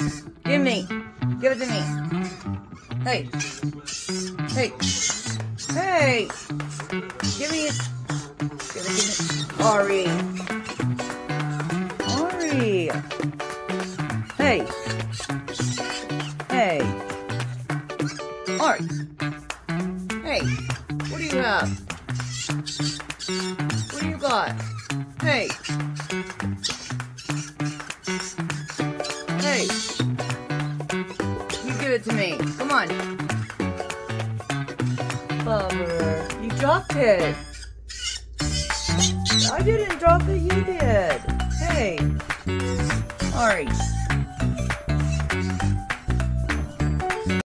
Give me. Give it to me. Hey. Hey. Hey. Give me it. Give it to me. Ari. Ari. Hey. Hey. Ari. Hey. What do you have? What do you got? Hey. Hey. You give it to me. Come on. Bummer. You dropped it. I didn't drop it. You did. Hey. Ari.